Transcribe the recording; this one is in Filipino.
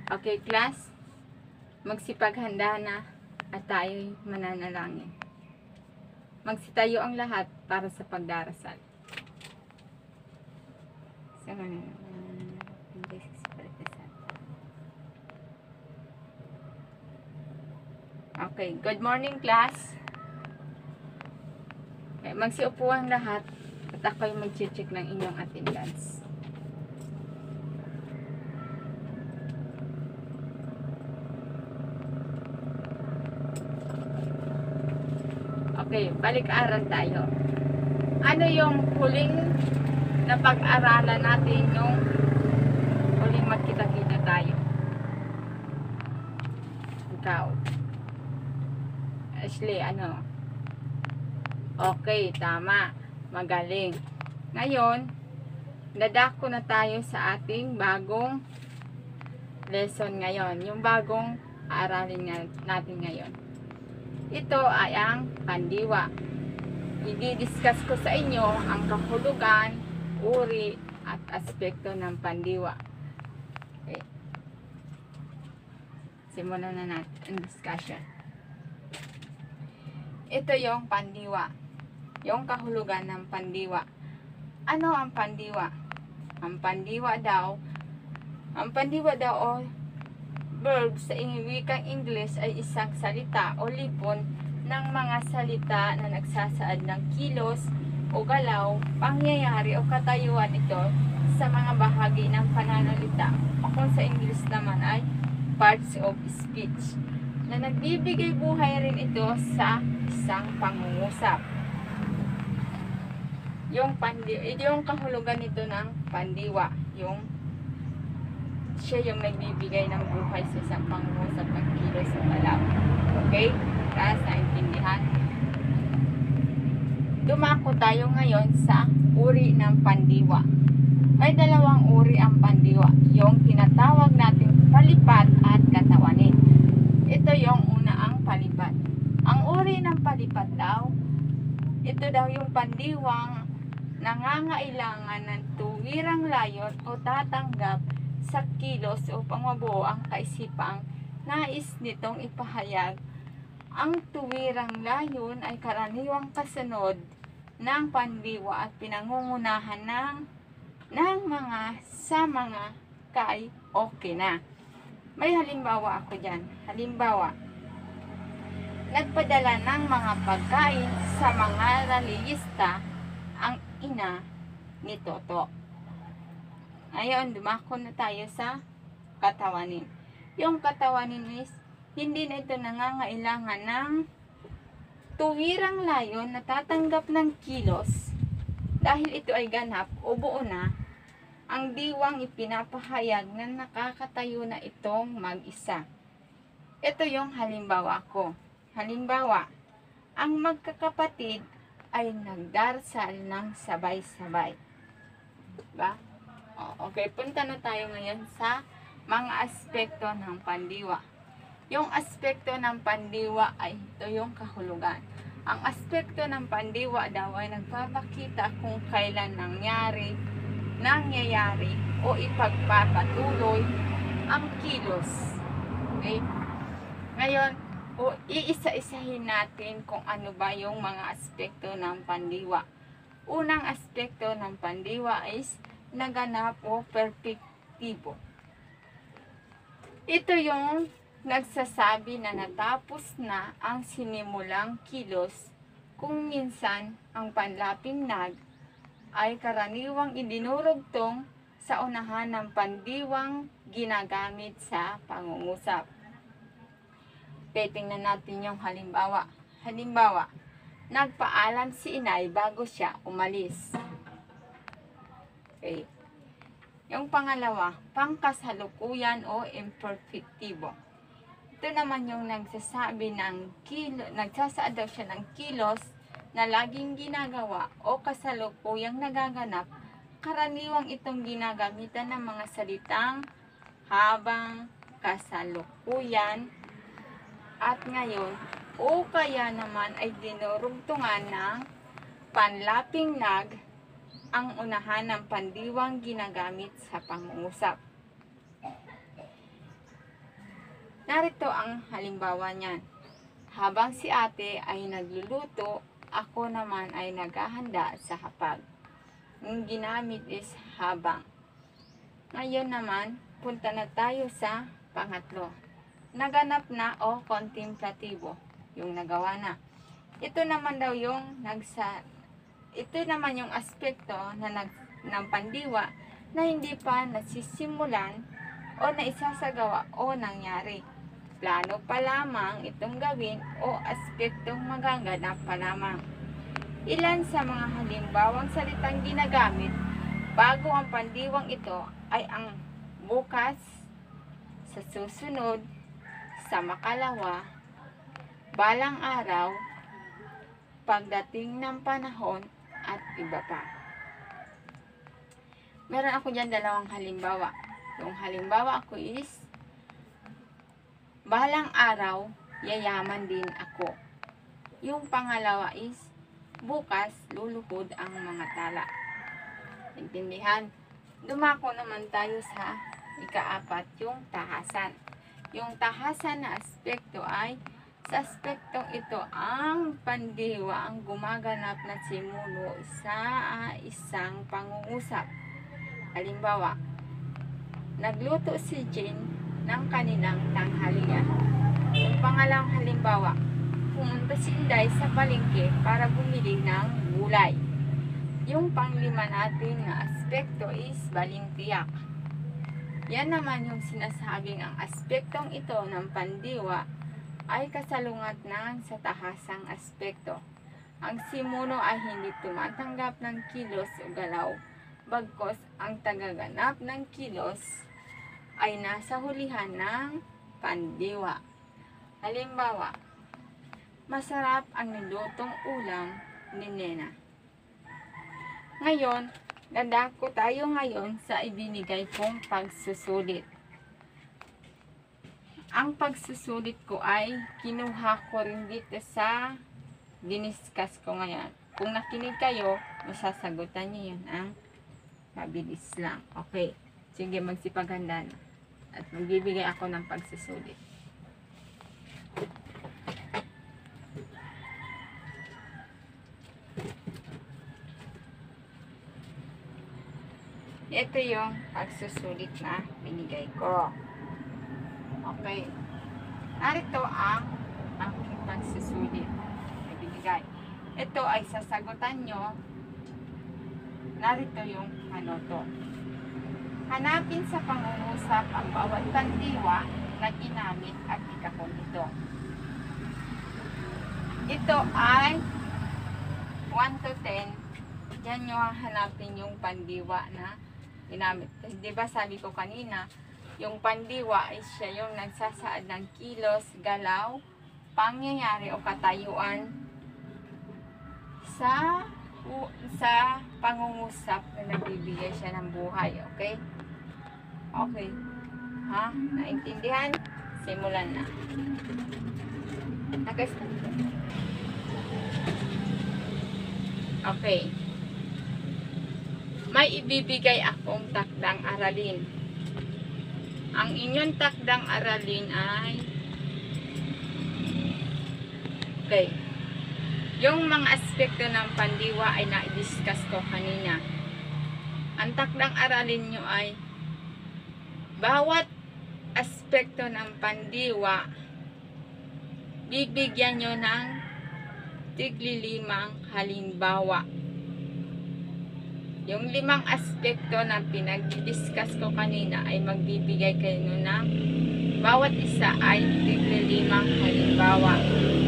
Okay, class? Magsipaghanda na at tayo'y mananalangin. Magsitayo ang lahat para sa pagdarasal. Okay, good morning, class. Okay, magsiupo ang lahat at ako'y mag-check ng inyong attendance. Okay, balik-aral tayo. Ano yung huling na pag-aralan natin nung huling magkita-kita tayo? Ikaw. Ashley, ano? Okay, tama. Magaling. Ngayon, dadako na tayo sa ating bagong lesson ngayon. Yung bagong aralin natin ngayon. Ito ay ang pandiwa. I-discuss ko sa inyo ang kahulugan, uri, at aspekto ng pandiwa. Okay. Simulan na natin ang discussion. Ito yung pandiwa. Yung kahulugan ng pandiwa. Ano ang pandiwa? Ang pandiwa daw o verb sa wikang English ay isang salita o libon ng mga salita na nagsasaad ng kilos o galaw, pangyayari o katayuan ito sa mga bahagi ng pananalita o kung sa English naman ay parts of speech na nagbibigay buhay rin ito sa isang pangungusap. Yung kahulugan nito ng pandiwa, siya yung nagbibigay ng buhay sa isang pangungusap ng kilos o galaw. Okay? Tapos, naintindihan? Dumako tayo ngayon sa uri ng pandiwa. May dalawang uri ang pandiwa. Yung tinatawag natin palipat at katawanin. Ito yung una ang palipat. Ang uri ng palipat daw, ito daw yung pandiwang nangangailangan ng tuwirang layon o tatanggap sa kilos upang mabuo ang kaisipang nais nitong ipahayag. Ang tuwirang layon ay karaniwang kasunod ng pandiwa at pinangungunahan ng mga kay okay na. May halimbawa ako dyan. Halimbawa, nagpadala ng mga pagkain sa mga rallyista ang ina ni Toto. Ngayon, dumako na tayo sa katawanin. Yung katawanin is, hindi na ito nangangailangan ng tuwirang layon na tatanggap ng kilos dahil ito ay ganap o buo na ang diwang ipinapahayag na nakakatayo na itong mag-isa. Ito yung halimbawa ko. Halimbawa, ang magkakapatid ay nagdarasal ng sabay-sabay. Diba? Okay, punta na tayo ngayon sa mga aspekto ng pandiwa. Yung aspekto ng pandiwa ay ito yung kahulugan. Ang aspekto ng pandiwa daw ay nagpapakita kung kailan nangyayari o ipagpapatuloy ang kilos. Okay? Ngayon, iisa-isahin natin kung ano ba yung mga aspekto ng pandiwa. Unang aspekto ng pandiwa is naganap o perpektibo. Ito yung nagsasabi na natapos na ang sinimulang kilos kung minsan ang panlaping nag ay karaniwang idinurugtong sa unahan ng pandiwang ginagamit sa pangungusap. Tingnan natin yung halimbawa. Halimbawa, nagpaalam si inay bago siya umalis. Okay. Yung pangalawa, pangkasalukuyan o imperfectibo. Ito naman yung nagsasaad daw siya ng kilos na laging ginagawa o kasalukuyang nagaganap. Karaniwang itong ginagamitan ng mga salitang habang, kasalukuyan, at ngayon, o kaya naman ay dinurugtungan ng panlaping nag ang unahan ng pandiwang ginagamit sa pangungusap. Narito ang halimbawa niyan. Habang si ate ay nagluluto, ako naman ay naghahanda sa hapag. Ang ginamit is habang. Ngayon naman, punta na tayo sa pangatlo. Naganap na o kontemplatibo, yung nagawa na. Ito naman daw yung ito naman yung aspekto ng pandiwa na hindi pa nasisimulan o naisasagawa o nangyari. Plano pa lamang itong gawin o aspektong magaganap pa lamang. Ilan sa mga halimbawang salitang ginagamit bago ang pandiwang ito ay ang bukas, sa susunod, sa makalawa, balang araw, pagdating ng panahon, at iba pa. Meron ako dyan dalawang halimbawa. Yung halimbawa ako is, balang araw, yayaman din ako. Yung pangalawa is, bukas, luluhod ang mga tala. Intindihan? Dumako naman tayo sa ikaapat, yung tahasan. Yung tahasan na aspekto ay, sa aspektong ito, ang pandiwa ang gumaganap na simulo sa isang pangungusap. Halimbawa, nagluto si Jane ng kanilang tanghalian. Yung pangalawang halimbawa, pumunta si Inday sa palengke para bumili ng gulay. Yung panglima natin na aspekto is balintiyak. Yan naman yung sinasabing ang aspektong ito ng pandiwa ay kasalungat ng sa tahasang aspekto. Ang simuno ay hindi tumatanggap ng kilos o galaw, bagkos ang tagaganap ng kilos ay nasa hulihan ng pandiwa. Halimbawa, masarap ang nilutong ulam ni Nena. Ngayon, dadako tayo ngayon sa ibinigay kong pagsusulit. Ang pagsusulit ko ay kinuha ko rin dito sa diniscuss ko ngayon. Kung nakinig kayo, masasagutan niyo yun ang mabilis lang. Okay. Sige, magsipaghanda na. At magbibigay ako ng pagsusulit. Ito yung pagsusulit na binigay ko. Okay. Narito ang pagsusulit na binigay. Ito ay sasagutan nyo. Narito yung to. Hanapin sa pangungusap ang bawat pandiwa na ginamit at ikakon ito. Ito ay 1 to 10. Diyan nyo hanapin yung pandiwa na ginamit. Kasi diba sabi ko kanina, yung pandiwa ay siya yung nagsasaad ng kilos, galaw, pangyayari o katayuan sa pangungusap na nagbibigay siya ng buhay. Okay? Okay. Ha? Naintindihan? Simulan na. Okay. May ibibigay akong takdang aralin. Ang inyong takdang aralin ay okay. Yung mga aspekto ng pandiwa ay na-discuss ko kanina. Ang takdang aralin nyo ay bawat aspekto ng pandiwa bibigyan nyo ng tigli-limang halimbawa. Yung 5 aspekto na pinag-discuss ko kanina ay magbibigay kayo ng bawat isa ay tigli-limang halimbawa.